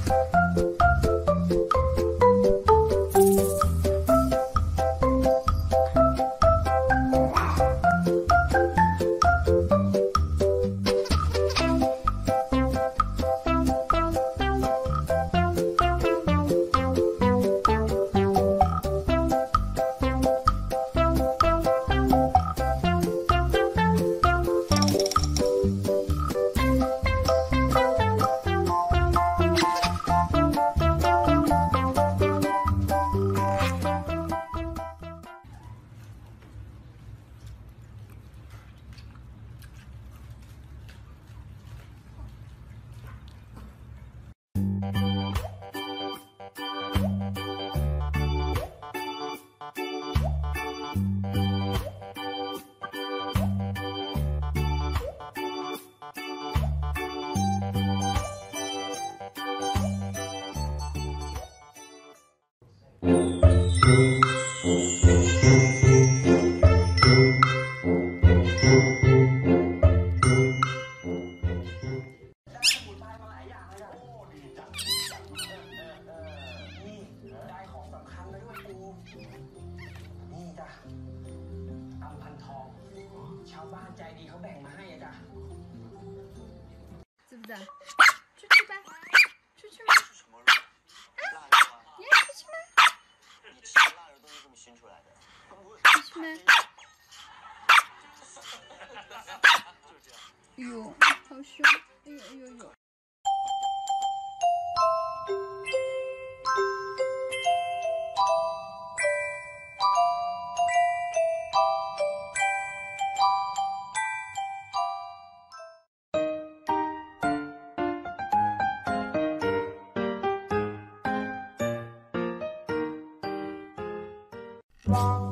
对不对？出去吧，出去吗？ 是什么肉？腊肉啊？ 你要出去吗？ 你吃的腊肉都是这么熏出来的。 出去吗？ 就是这样。 哎呦，好凶！哎呦哎呦呦！ 哇。